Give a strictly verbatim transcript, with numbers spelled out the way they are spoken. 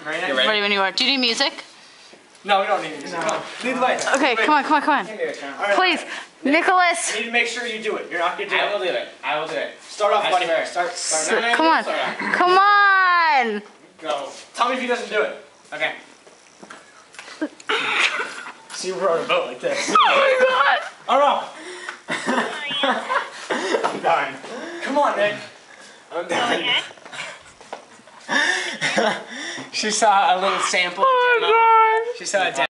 Ready? You're ready? Ready when you are. Do you need music? No, we don't need music. No. Lead the way. Okay, come on, come on, come on. Right, Please, Nicholas. You need to make sure you do it. You're not gonna do I it. will do it. I will do it. Start off, I buddy. swear. Start. Start. No, no, no, Come on, start off. come on. Go. Tell me if he doesn't do it. Okay. See, we're on a boat like this. Oh I don't know. I'm done. Come on, Nick. I'm done. She saw a little sample. my god. She saw a